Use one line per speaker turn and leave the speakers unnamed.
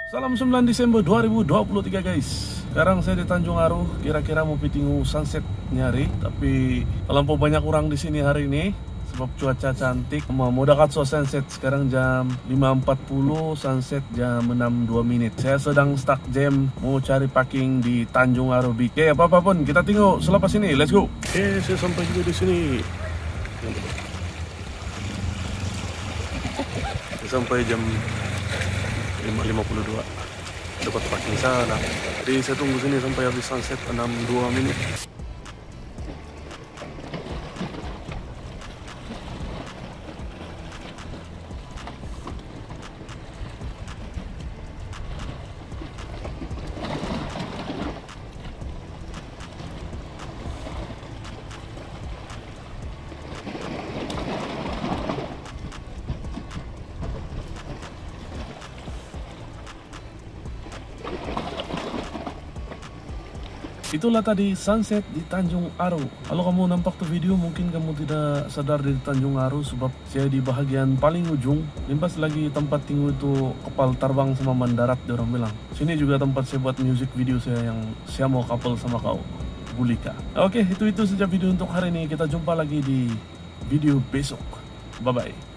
Salam 9 Desember 2023 guys. Sekarang saya di Tanjung Aru, kira-kira mau pitingu sunset nyari, tapi terlampau banyak orang di sini hari ini sebab cuaca cantik. Mau dekat so sunset sekarang jam 5.40, sunset jam 6.02 menit. Saya sedang stuck jam mau cari parking di Tanjung Aru Beach. Oke, apapun kita tengok selepas ini. Let's go. Oke, saya sampai juga di sini. Saya sampai jam 5.52 dapat parking sana. Jadi saya tunggu sini sampai habis sunset 6.02 menit. Itulah tadi sunset di Tanjung Aru. Kalau kamu nampak tuh video, mungkin kamu tidak sadar di Tanjung Aru sebab saya di bahagian paling ujung. Limpas lagi tempat tinggal itu kapal terbang sama mendarat, orang bilang. Sini juga tempat saya buat music video saya yang saya mau couple sama kau, Gulika. Oke, itu saja video untuk hari ini. Kita jumpa lagi di video besok. Bye bye.